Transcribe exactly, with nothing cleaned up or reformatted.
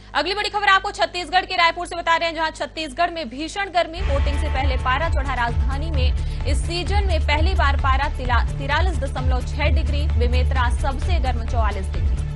अगली बड़ी खबर आपको छत्तीसगढ़ के रायपुर से बता रहे हैं, जहां छत्तीसगढ़ में भीषण गर्मी। वोटिंग से पहले पारा चढ़ा। राजधानी में इस सीजन में पहली बार पारा तिरालीस दशमलव छह डिग्री, बेमेतरा सबसे गर्म चौवालीस डिग्री।